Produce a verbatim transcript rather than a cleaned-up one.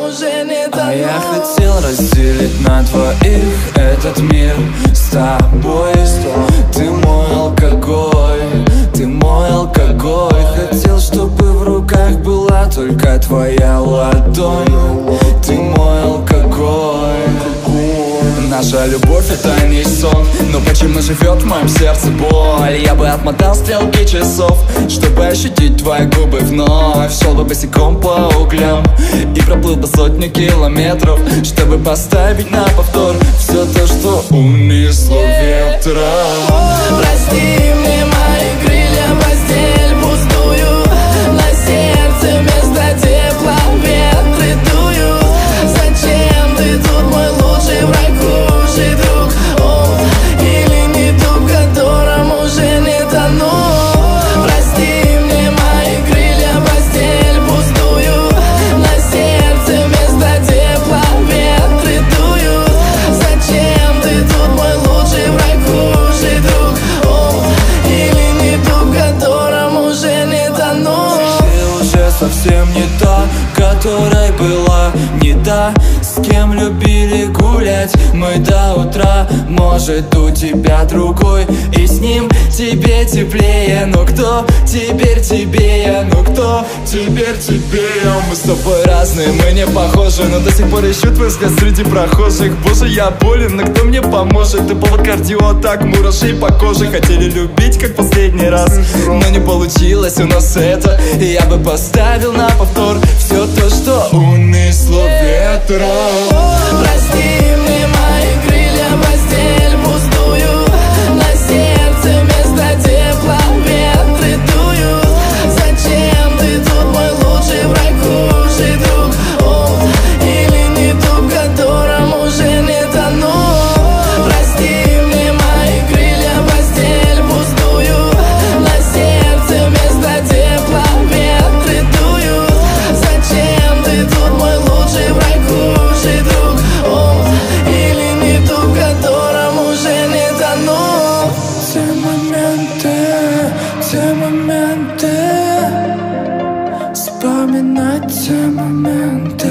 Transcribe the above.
уже не тону. А я хотел разделить на двоих этот мир с тобой. Ты мой алкоголь, ты мой алкоголь. Хотел, чтобы в руках была только твоя ладонь. Ты мой алкоголь. Наша любовь — это не сон, но почему живет в моем сердце боль? Я бы отмотал стрелки часов, чтобы ощутить твои губы вновь. Шел бы босиком по углям и проплыл бы сотню километров, чтобы поставить на повтор все то, что унесло ветром. Прости мне мои крылья, постель пустую, на сердце вместо тепла ветры дуют. Зачем ты тут, мой лучший враг, худший друг? О, или не тот, в котором уже не тону? Прости мне мои крылья, постель пустую, на сердце вместо тепла ветры дуют. Зачем ты тут, мой лучший враг, худший друг? О, или не тот, в котором уже не тону? Ты уже совсем не та, которой была, не та, с кем любили гулять мы до утра. Может, у тебя другой, и с ним тебе теплее. Но кто теперь тебе я? Ну кто теперь тебе я? Мы с тобой разные, мы не похожи, но до сих пор ищу твой взгляд среди прохожих. Боже, я болен, но кто мне поможет? Ты повод кардиоатак, мурашей по коже. Хотели любить, как последний раз, но не получилось у нас это. И я бы поставил на повтор все то, что унесло ветром. Прости мне мои крылья, постель пустую, на сердце вместо тепла ветры дуют. Зачем ты тут, мой лучший враг, худший друг? О, или не тот, в котором уже не тону? Прости мне мои крылья, постель пустую, на сердце вместо тепла ветры дуют. Зачем ты тут, мой лучший враг, худший друг? О, или не тот, в котором уже не тону? Те моменты, те моменты, вспоминать те моменты.